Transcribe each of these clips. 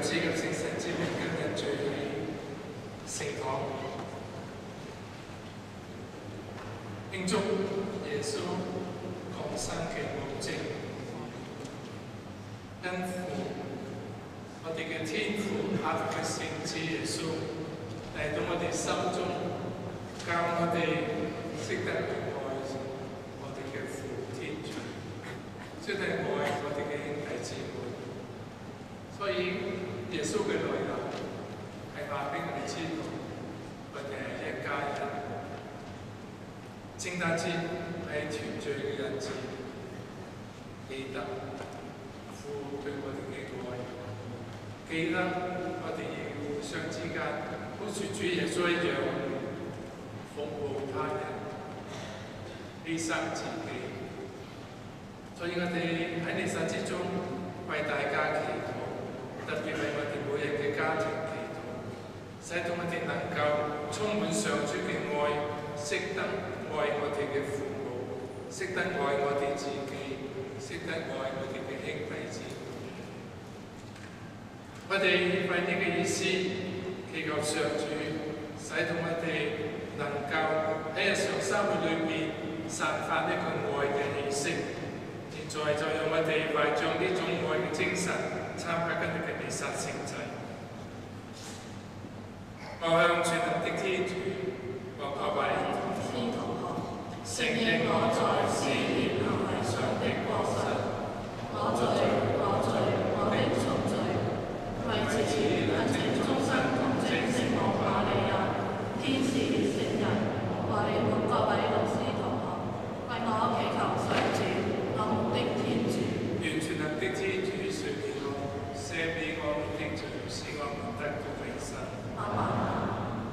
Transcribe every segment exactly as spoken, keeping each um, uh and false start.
子及聖神之名今日聚喺聖堂，慶祝耶穌降生嘅奧蹟，因父我哋嘅天父阿父嘅聖子耶穌嚟到我哋心中，教我哋識得愛我哋嘅父天主，識得愛我哋嘅兄弟姊妹。所以耶穌嘅來臨係話俾我哋知道，我哋係一家人。聖誕節係團聚嘅日子，記得父對我哋嘅愛，記得我哋要互相之間好似主耶穌一樣服務他人，犧牲自己。所以我哋喺彌撒之中為大家祈禱。特別為我哋每日嘅家庭祈禱，使到我哋能夠充滿上主嘅愛，識得愛我哋嘅父母，識得愛我哋自己，識得愛我哋嘅兄弟姊妹。我哋為呢個意思祈求上主，使到我哋能夠喺日常生活裏面散發呢個愛嘅氣息。現在就讓我哋懷著呢種愛嘅精神，參加今日嘅彌撒聖祭。我向全能的天主和各位同師同學承認我在思念行為上的過失，我罪，我罪，我的重罪。為此懇請終身同證聖母瑪利亞、天使聖人和你們各位老師同學，為我祈求上主，我們的天主。願全能的天主垂憐我，赦免我們的罪，使我們得到永生。阿們。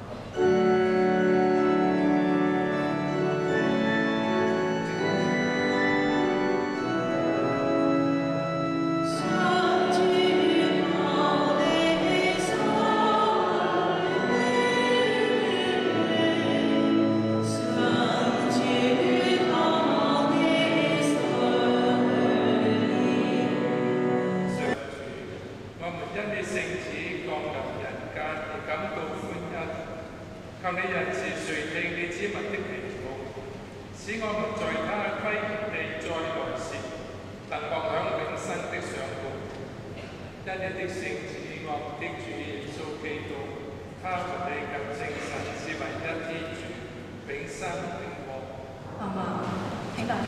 求你仁慈垂聽你子民的祈禱，使我們在他規地再來時，能獲享永生的賞報。因你的聖子，我們的主耶穌基督，他和你及聖神是唯一天主，永生永活。阿們。請大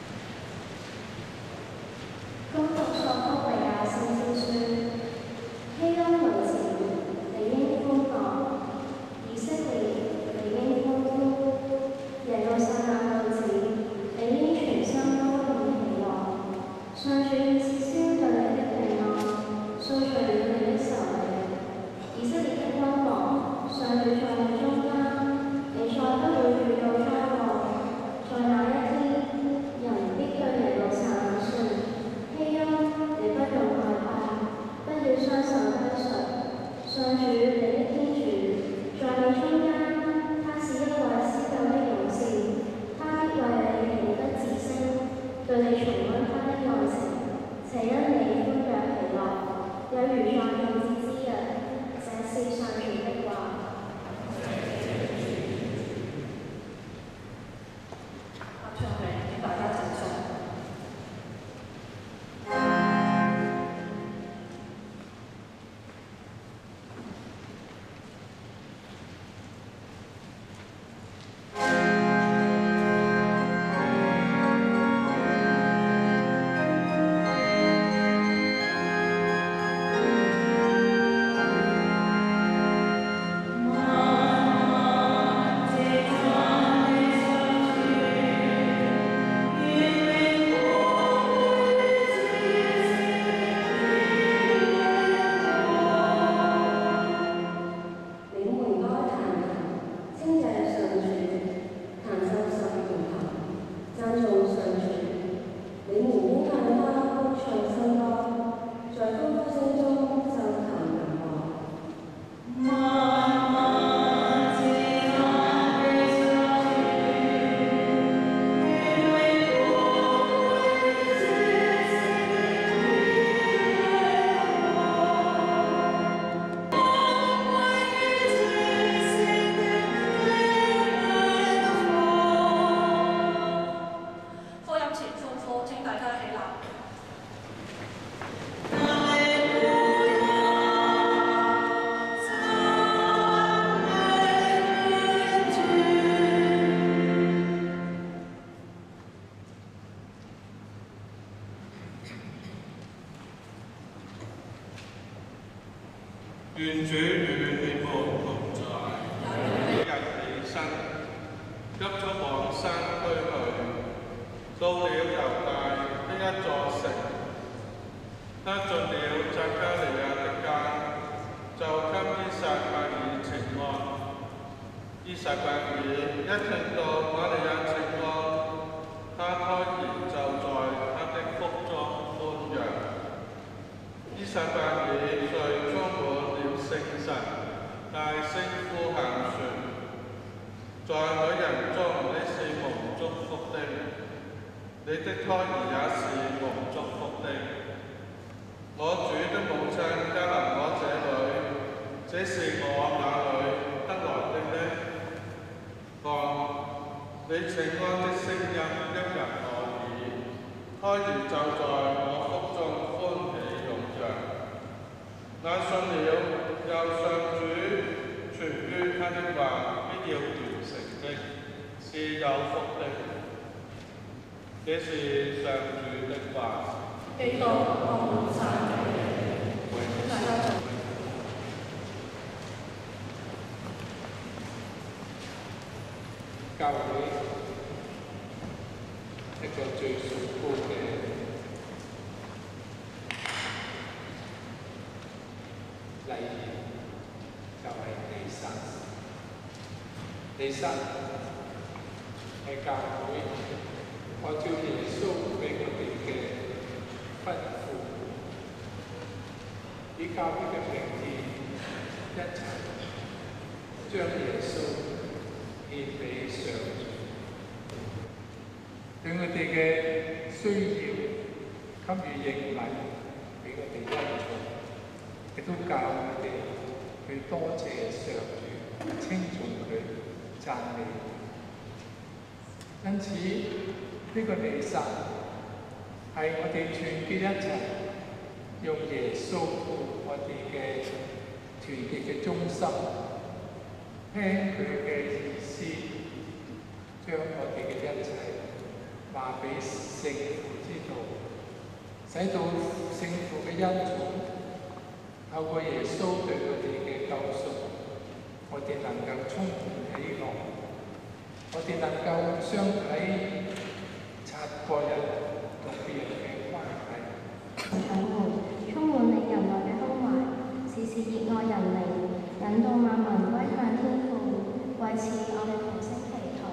恭讀《索福維亞先知書》，希當女子，你應歡樂。以色列，你應歡呼；耶路撒冷女子，你應全心高興喜樂。上主已撤銷對你的平安，掃除了你的仇敵。以色列的君王，上主在你中間，你再不會遇到災禍。 願主與你們同在。每日起身，急速往山區去，到了猶大的一座城，他進了匝加利亞的家，就給依撒伯爾請安。依撒伯爾一聽到瑪利亞請安，他胎兒就在他的腹中歡躍。依撒伯爾遂充滿了聖神，大聲呼喊說：在女人中你是蒙祝福的，你的胎兒也是蒙祝福的。我主的母親加臨我這裏，這是我哪裏得來的呢？看，你請安的聲音一入我耳，胎兒就在我腹中歡喜踴躍。那信了又上主傳於他的話必要完成的，是有福的。這是上主的話。 基督，我們讚美你。大家做。 教會一個最崇高嘅禮儀就係彌撒。彌撒係教會按照耶穌俾我哋嘅吩咐，以教會嘅名義一齊將耶穌獻俾上主，對我哋嘅需要給予應允，俾我哋恩寵，亦都教我哋去多謝上主，稱頌佢，讚美。因此，呢、這個彌撒係我哋團結一齊，用耶穌我哋嘅團結嘅中心，聽佢嘅意思，將我哋嘅一切話俾聖父知道，使到聖父嘅恩寵透過耶穌對我哋嘅救贖，我哋能夠充滿喜樂，我哋能夠相睇察個人同別人嘅關係。 等們充滿你仁愛嘅胸懷，時時熱愛人靈，引導萬民歸向天父。為此，我哋同聲祈禱。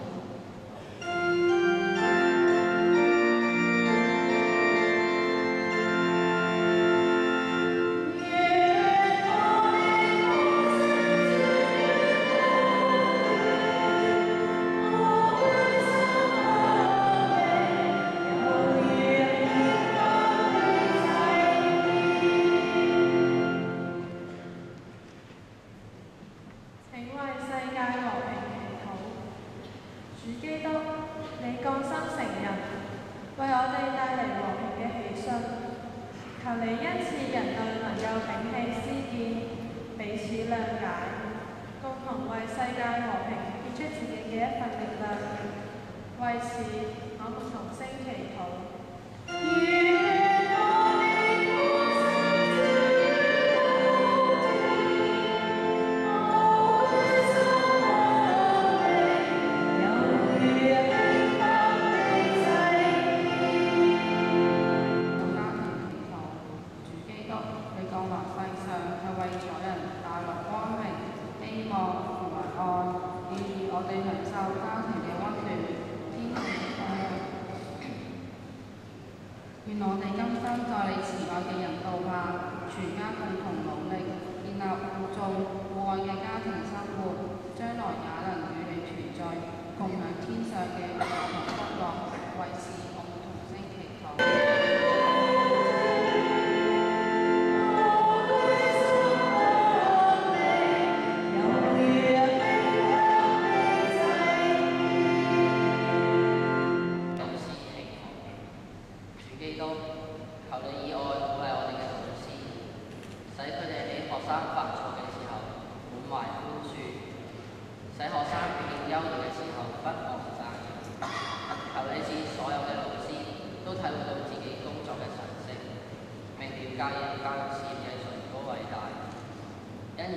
教育事業嘅崇高偉大，因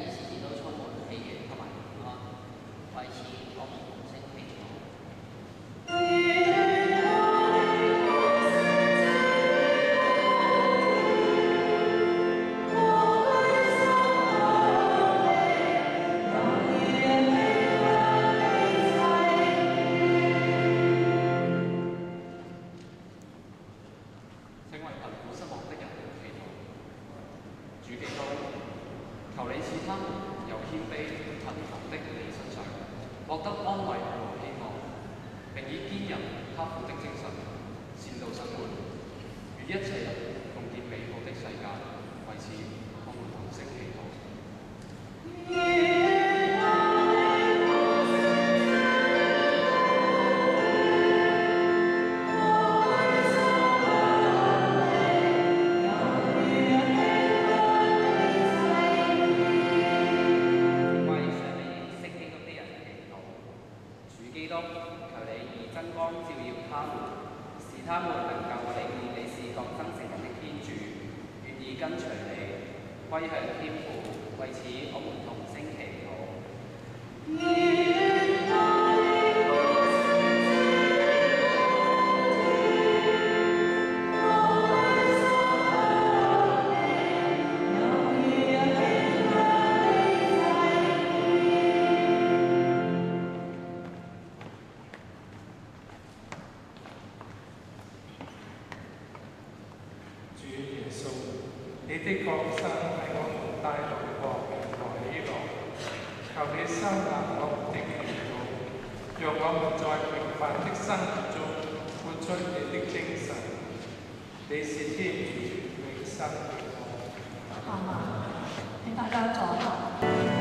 光照耀他們，使他們能夠領悟你是降生成人的天主，願意跟隨你，歸向天父。為此，我們同聲祈禱。 你的降生為我們帶來和平和喜樂，求你收納我們的祈禱，讓我們在平凡的生活中活出你的精神。你是天主永生的愛。 阿們。請大家坐下。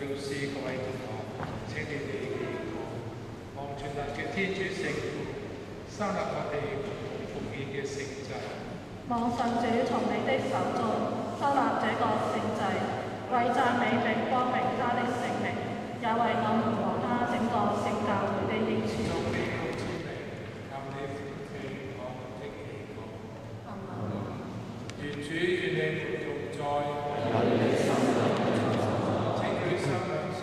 要思各位同學，請你哋祈禱，望全能嘅天主聖父收納我哋奉獻嘅聖祭。 望上主從你的手中收納這個聖祭，為讚美並光榮他的聖名，也為我們和他整個聖教會的益處。 從美好之名，求你歡聽我們的祈禱。願主與你們同在，請舉心向上，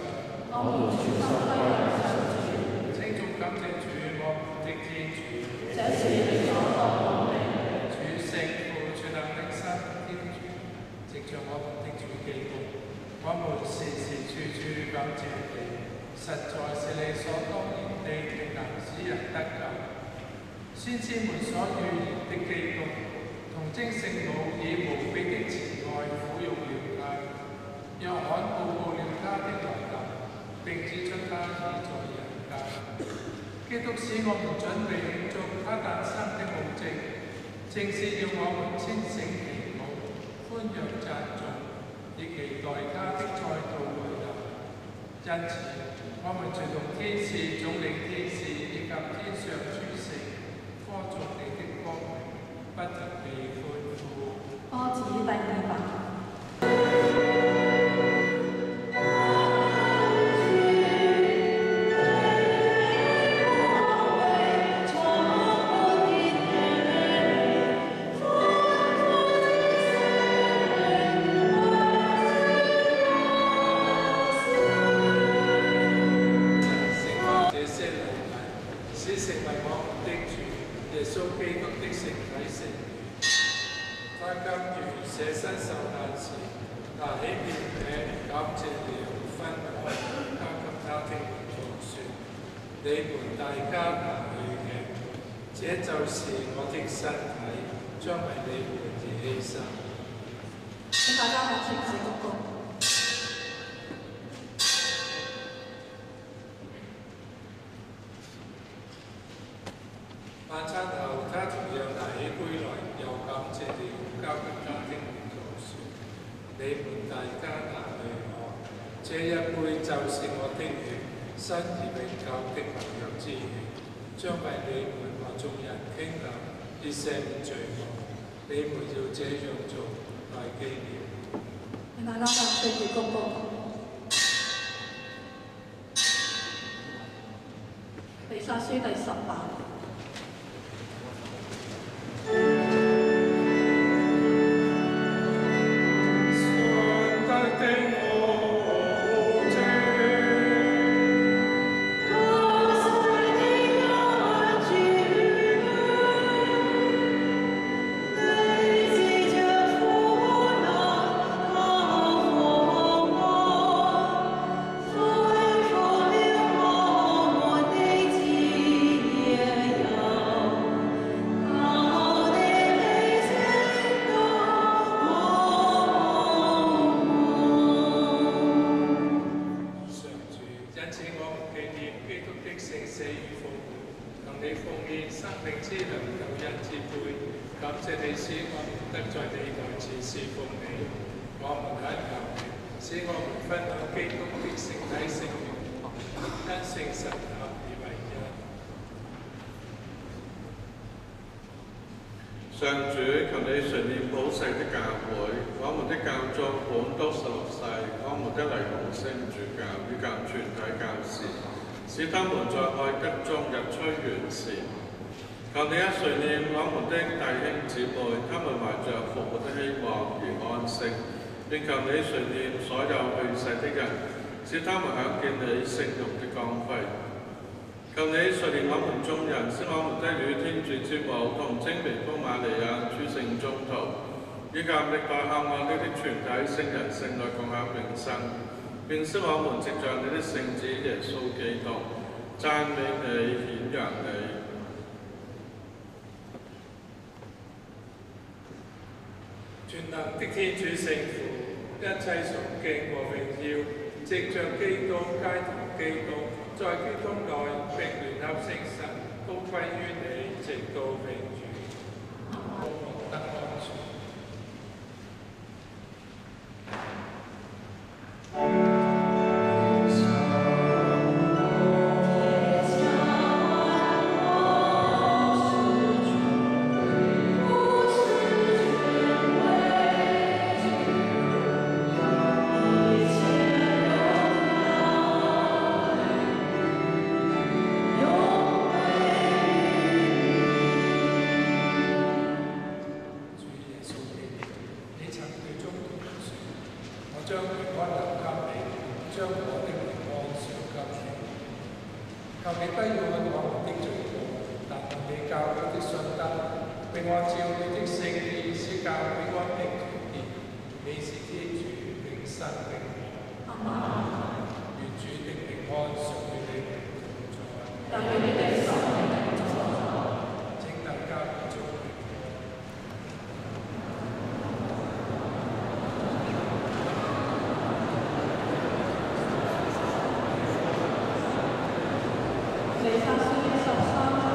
請眾感謝主我們的天主。 這是你所當的。 主聖父全能的生天主，藉着我們的主基督，我們時時處處感謝你，實在是理所當然地定能使人得救。先知們所預言的基督，童貞聖母以無比的慈愛撫育了他。約翰報告了他的來臨，並指出他已在人間。基督使我們準備慶祝他誕生的奧蹟，正是要我們千聲祈禱，歡揚讚頌，亦期待他的再度來臨。因此，我們隨同天使、總領天使以及天上諸聖，歌頌你的光榮，不停地歡呼。 歌子第二版。 你們大家拿去嘅，這就是我的身體，將為你們而犧牲。 請大家向天主鞠躬。 晚餐後，他同樣拿起杯來，又感謝了，交給他的門徒說：你們大家拿去喝，這一杯就是我的血。新而永久的盟約之血，將為你們和眾人傾流，以赦免罪惡。你們要這樣做，來紀念。 請大家向天主鞠躬。彌撒書第十版。 上主，求你垂念普世的教會，我們的教宗本篤十六世，我們的黎孔聖主教以及全體教士，使他們在愛德中日趨完善。求你一垂念我們的弟兄姊妹，他們懷着復活的希望而安息，並求你垂念所有去世的人，使他們享見你聖容的光輝。求你垂念我們眾人，使我們得與天主之母同精微福瑪利亞諸聖宗徒，以及歷代孝愛你的全體聖人聖女共享永生，並使我們藉着你的聖子耶穌基督，讚美你、顯揚你。 全能的天主聖父，一切崇敬和榮耀，藉着基督皆同基督，在基督內並聯合聖神，都歸於你，直到永遠。我們得安全。 Thank 將平安留給你，將我的平安賞給你。求你不要按我們的罪過，但按你教會的信德，並按照你的聖意施教會安定團結。你是天主，永生的我。阿們。願主的平安常與你們同在。但願你的心靈同在。請大家繼續。 彌撒書十三章。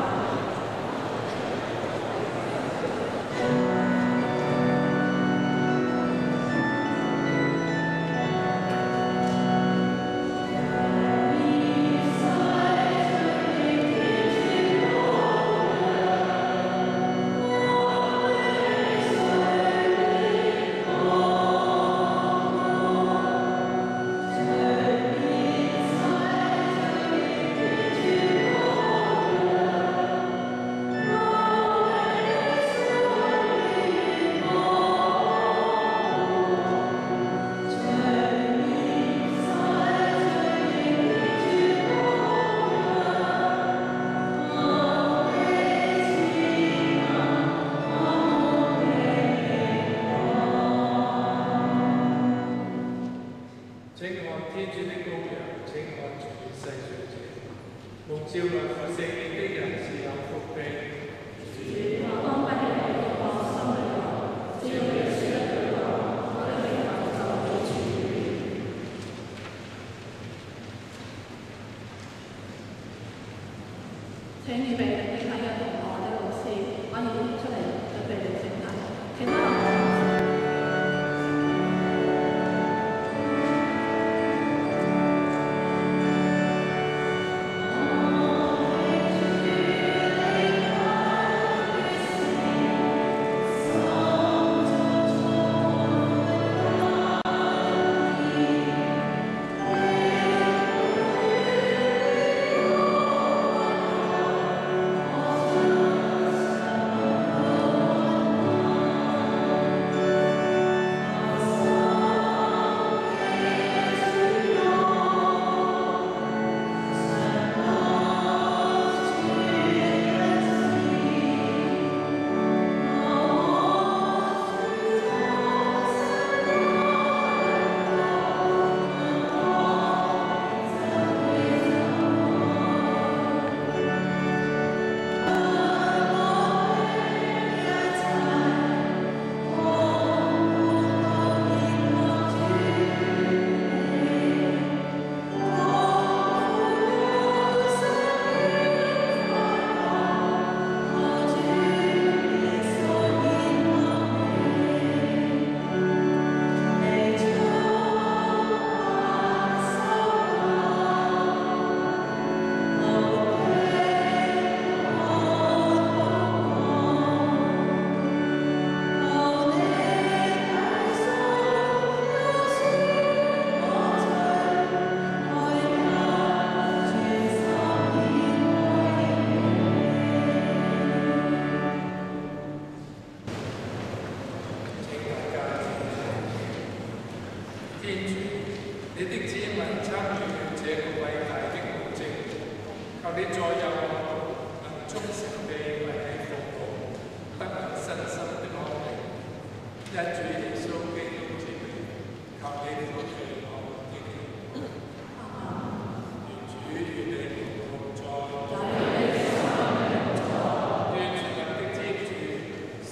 請預備領體嘅同我的老師，我已經出嚟準備領聖體。請多留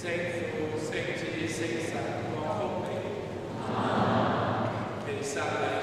Saturday.